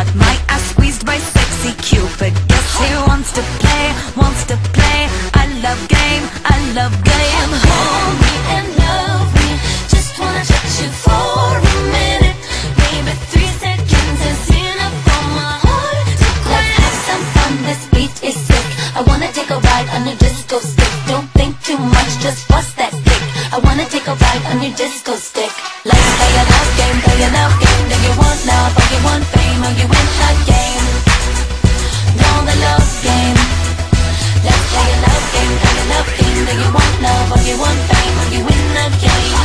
got my ass squeezed by sexy Cupid. Guess he wants to play, wants to play. I love game, I love game. Hold me and love me, just wanna touch you for a minute. Maybe 3 seconds is enough for my heart to quit. Let's have some fun, this beat is sick. I wanna take a ride on your disco stick. Don't think too much, just bust that dick. I wanna take a ride on your disco stick. Let's play a love game, play a love game. Do you want love or you want fame? Or you win a game? No, the love game. Let's play a love game, play a love game. Do you want love or you want fame? Or you win a game?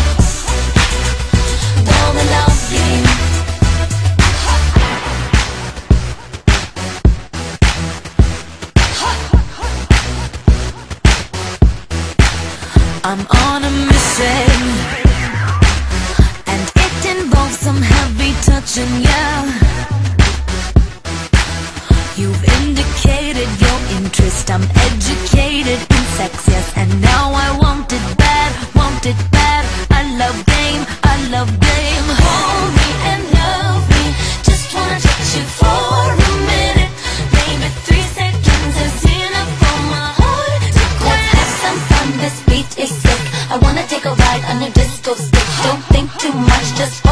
No, the love game. I'm on a mission, and it involves some heavy touching, yeah. You've indicated your interest, I'm educated in sex, yes. And now I want it bad, want it bad. I love game, I love game. Hold me and love me, just wanna touch you for a minute. Maybe 3 seconds is enough for my heart to quit. Let's have some fun, this beat is sick. I wanna take a ride on your disco stick. Don't think too much, just